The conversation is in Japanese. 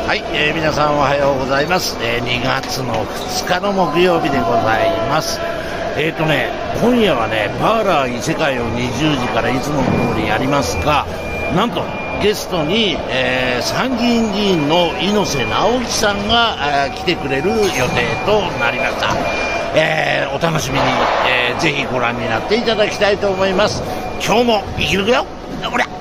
はい、皆さんおはようございます。2月の2日の木曜日でございます。今夜はね、パーラー異世界を20時からいつもの通りやりますが、なんとゲストに、参議院議員の猪瀬直樹さんが来てくれる予定となりました。お楽しみに、ぜひご覧になっていただきたいと思います。今日も生きるよ、おりゃ。